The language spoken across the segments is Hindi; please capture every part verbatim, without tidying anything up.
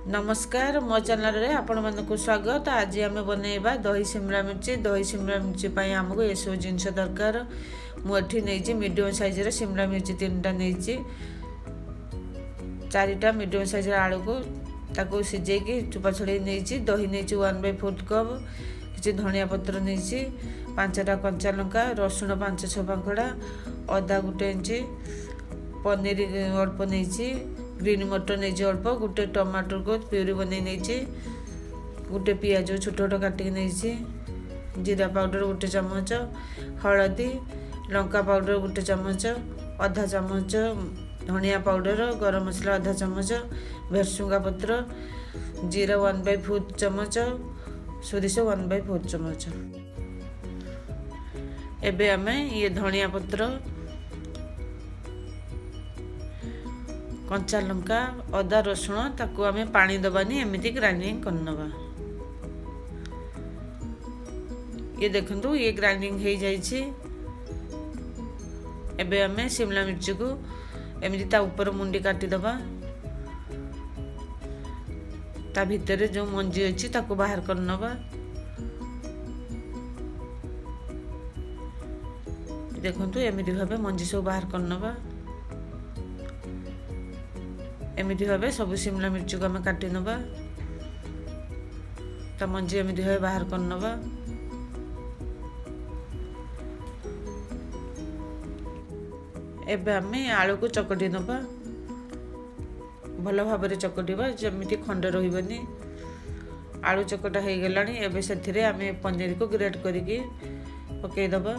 नमस्कार मो चैनल रे आपण मानक स्वागत। आज आम बनइबा दही शिमला मिर्ची। दही शिमला मिर्ची पाई हमको ये सब जिनस दरकार। मुझे नहीं मीडियम साइज रे शिमला मिर्ची तीन टा नहीं चारिटा मीडियम साइज आलू को ताको सिझेकी चुपा छड़े नहीं। दही नहीं वन बाय फोर्थ कप किसी धनिया पत्र नहीं पांचटा कंचा लंका रसुण पांच छः पाखड़ा अदा गोटे इंची पनीर अल्प नहीं ग्रीन मटर नहीं अल्प गोटे टमाटर को प्यूरी बन गोटे पियाज छोट छोट काटिक नहीं जीरा पाउडर गोटे चमच हलदी लंका पाउडर गोटे चमच आधा चमच धनिया पाउडर गरम मसला आधा चमच भेरसुंगा पत्र जीरा वन बाय फोर्थ चमच सोरिष वन बाय फोर्थ चमच। एबे आमे ये धनिया पत्र कंचा लंका अदा रसुण ताकू आमे पानी दबानी एमती ग्राइंडिंग करनबा। ये देखंतु ये ग्राइंडिंग हो जाइछि। एबे आमे शिमला मिर्ची को एमती ता ऊपर मुंडी काटी दबा। ता भीतर जो मंजी अछि ताकू बाहर करनबा। देखंतु एमती भाबे मंजी सब बाहर करनबा। एमती भावे सब शिमला मिर्ची को आम काटी नबा। ता मंजी एमती भावे बाहर कर नबा। एबे आमे आलू को चकटी नबा। भल भाव चकटिबा जमिति खंड रहिबनी। आलू चकटा हो गलानी। एबे सेथिरे आमे पनीर को ग्रेट करिकी पकई दबा।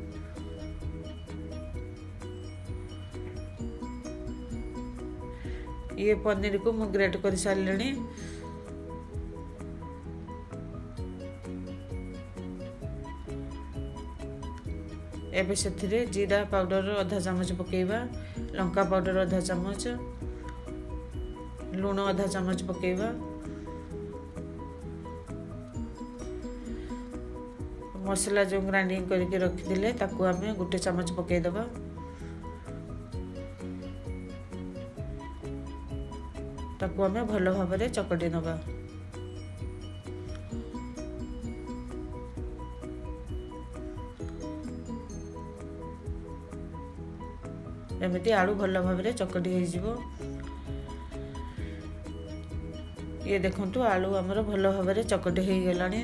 ये पनीर को मुझे ग्रेट कर सारे। एबे सेथिरे जीरा पाउडर आधा चमच पकेबा लंका पाउडर आधा चमच लूण आधा चमच पकेबा मसला जो ग्राइंडिंग करके रखिले ताकू आमे गोटे चमच पकई दबा। ताकू आमे भल भाव चकटी नबा। एमती आलू भल भाव चकटी हो जिवो। ये देखंतु आलू हमर भल भाव चकटी हो गलानी।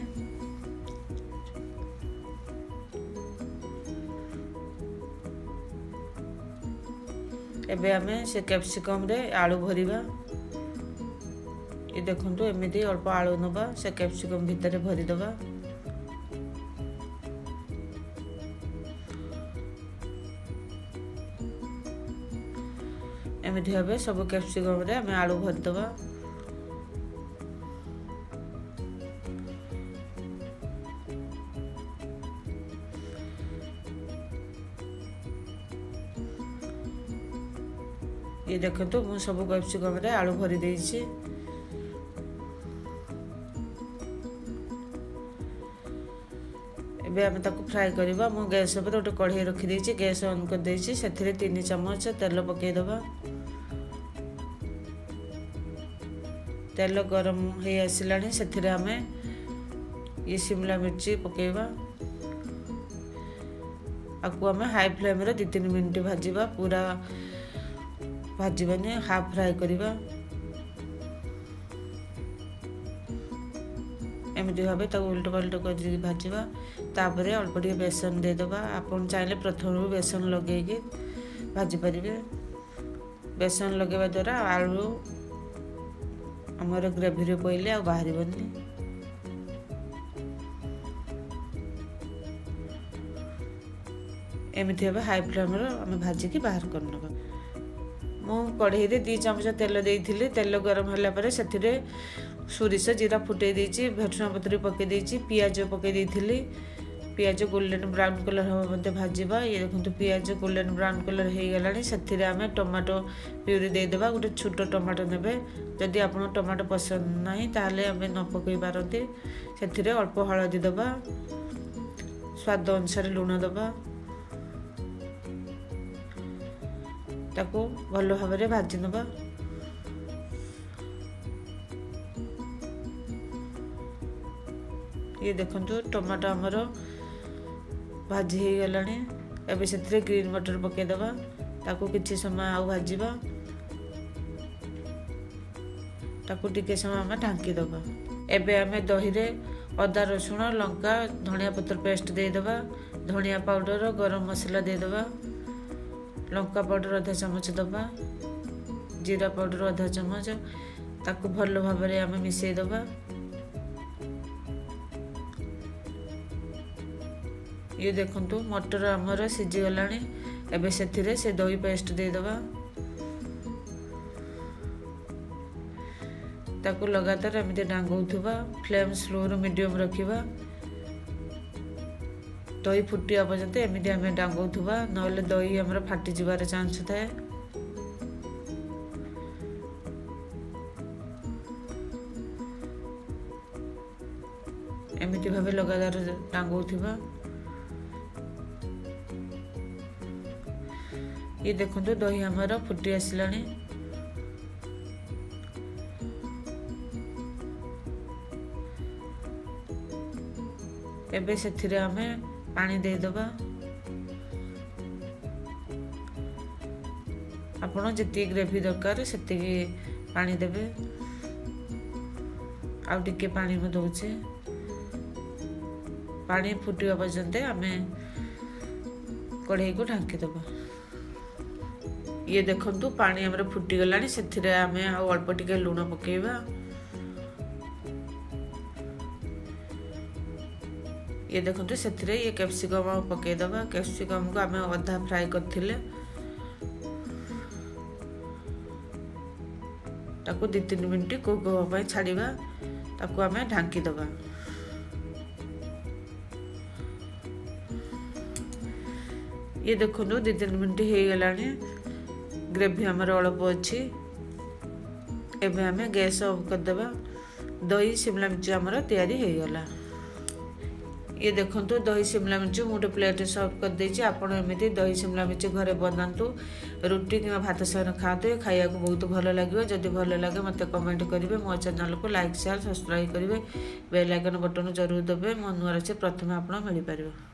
एबे आमे से कैप्सिकम रे आलू भरिबा। ये देखंतु एमती अल्प आलू नबा से कैप्सिकम भितर भरी दबा। एमती भावे सब कैप्सिकम रे आमे आलू भरी दबा। ये देखंतु मु सब कैप्सिकम रे आलू भरी देइछि। एबे आमे ताको फ्राई करबा। मु गैस पर गोटे कढ़ाई रखी देछि। गैस ऑन कर देछि। सेथिरे तीन चम्मच तेल पकई दबा। तेल गरम हो आसिलानी। सेथिरे आमे ये शिमला मिर्ची पकेबा। आकु आमे हाई फ्लेम रे दो तीन मिनिट भाजीबा। पूरा भाजीबानी हाफ फ्राई करबा। एमती भाव उल्ट पलट कर भाजवा। तापर अल्प टे बेसन देदबा। आपन चाहिए प्रथम बेसन लगे भाजी पारे। बेसन लगेवा द्वारा आलू आमर ग्रेवी पड़े आ बाहर। एमती भाव हाई फ्लेम आम भाजिकी बाहर करनबा। मु कढ़ाई रे दी चमच तेल देइथिले। तेल गरम होला परे सेथिरे सोरिष जीरा फुटे देछि। भेरसुंगा पत्र पके देछि। पियाज पके देइथिले। पियाज गोल्डन ब्राउन कलर हम मते भाजीबा। ये देखंतु पियाज गोल्डन ब्राउन कलर हो गलानी। सेथिरे आमे टमाटो प्यूरी दे देबा। गोटे छोट टमाटो नेबे। जदि आपन टमाटो पसंद नाही ताले आमे न पकई पारते। सेथिरे अल्प हळदी दबा। स्वाद अनुसार लूण दबा। ताको भल भाव भाजी नबा। ये देखंतु टमाटो आमर भाजी हो गलानी। एबे से ग्रीन मटर पके दबा ताकू किछि समय आउ भाजीबा ताकू टिके समय आम ढांकी दबा। एबे आमे दही रे अदा रसुण लंका धनिया पत्र पेस्ट दे दबा, धनिया पाउडर गरम मसला दे दबा, लंका पाउडर आधा चमच दबा, जीरा पाउडर आधा चमच ताकू भल भाव में आम मिसई दबा। ये देखंतु मटर आमर सिझी गलानी। एबे सेथिरे से दही पेस्ट दे दबा ताकू लगातार एमती डांगौथुबा। फ्लेम स्लो रो मीडियम रखिबा। दही फुटिया पर्यंत एमती आम डांगौथुबा, नले दही हमर फाटी जिबार चांस थाए। एमती भावे लगातार डांगौथुबा। ये देखंतु दही हमर फुटी आसिलानी। एबे सेथिरे आमे पानी दे दबा। आपण जति ग्रेवी दरकार सेति पानी देबे। आ टिके पानी में दउचे। पानी फुटिया पर्यंत आमे कढ़ाई को ढांकी दबा। ये देखंतु पानी हमरे फुटी गलानी। सेथिरे आमे आ अल्प टिके लूण पकेइबा। ये देखंतु सेथिरे ये कैप्सिकम पके दबा। कैप्सिकम को आमे आधा फ्राई करथिले ताकू दो तीन मिनट कुक होबा पय छाड़ीबा। ताकू आमे ढांकी दबा। ये देखंतु दो तीन मिनट हे गलानी। ग्रेवी हमर अल्प अछि। एबे आमे गैस ऑफ कर दबा। दही शिमला मिर्च हमर तैयारी हे गला। ये देखंतु दही शिमला मिर्च गोटे प्लेट सर्व कर देछि। आपण एमिति दही शिमला मिर्च घरे बनातु, रुटी कि भात सह खातु। खाइया को बहुत भल लागियो। जदि भल लागे मते कमेंट करिवे। मो चैनल को लाइक शेयर सब्सक्राइब करिवे। बेल आइकन बटन जरूर दबे। मो नुआ से प्रथम आपण मिल पारिबो।